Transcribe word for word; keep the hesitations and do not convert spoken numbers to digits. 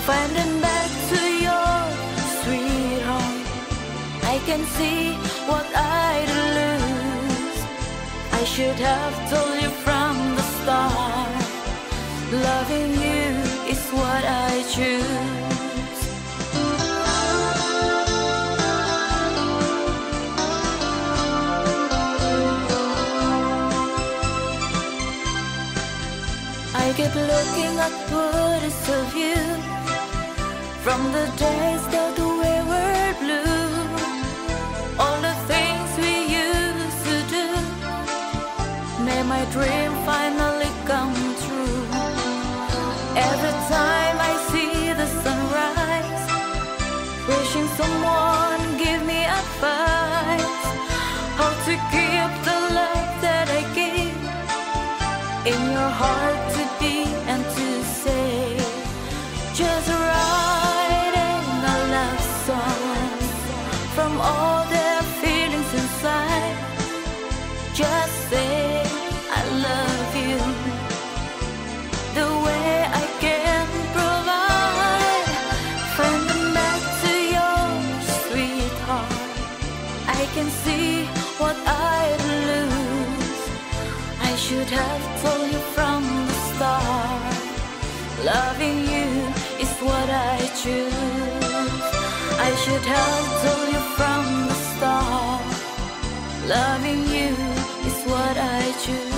finding back to your sweetheart. I can see what I'd lose. I should have told you from the start. Loving you is what I choose. I keep looking at photos of you from the days that we were blue. All the things we used to do made my dream finally come true. Every time I see the sunrise, wishing someone give me advice how to keep the love that I give in your heart to be and to say. Just writing a love song from all the feelings inside. Just say I love you the way I can provide. Finding back to your sweetheart, I can see what I'd lose. I should have told you from the start. Loving you is what I choose. I should have told you from the start. Loving you is what I choose.